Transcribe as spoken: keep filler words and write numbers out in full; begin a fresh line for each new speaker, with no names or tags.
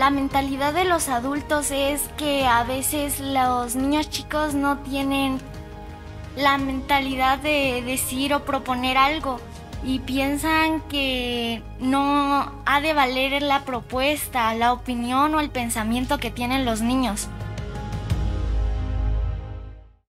la mentalidad de los adultos es que a veces los niños chicos no tienen la mentalidad de decir o proponer algo y piensan que no ha de valer la propuesta, la opinión o el pensamiento que tienen los niños.